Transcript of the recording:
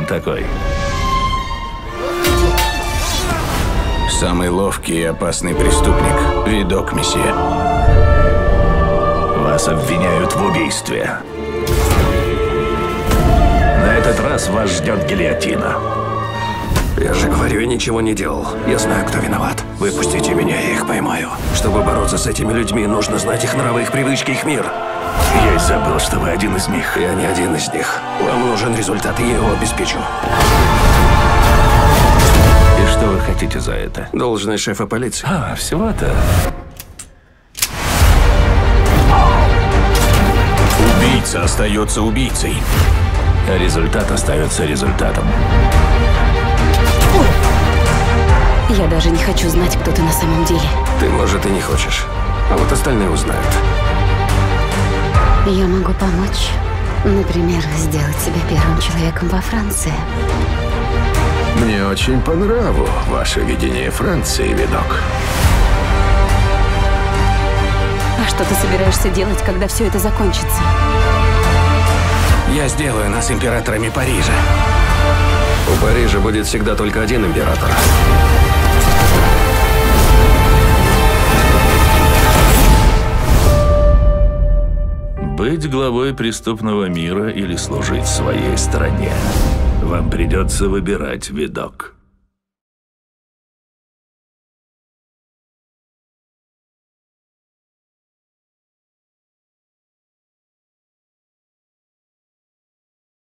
такой? Самый ловкий и опасный преступник. Видок, месье. Вас обвиняют в убийстве. На этот раз вас ждет гильотина. Я же говорю, я ничего не делал. Я знаю, кто виноват. Выпустите меня, я их поймаю. Чтобы бороться с этими людьми, нужно знать их нравы, их привычки, их мир. Я и забыл, что вы один из них. Я не один из них. Вам нужен результат, и я его обеспечу. И что вы хотите за это? Должность шефа полиции. Всего-то. Убийца остается убийцей. А результат остается результатом. Я даже не хочу знать, кто ты на самом деле. Ты, может, и не хочешь. А вот остальные узнают. Я могу помочь. Например, сделать тебя первым человеком во Франции. Мне очень по нраву ваше видение Франции, видок. А что ты собираешься делать, когда все это закончится? Я сделаю нас императорами Парижа. У Парижа будет всегда только один император. Быть главой преступного мира или служить своей стране. Вам придется выбирать, видок.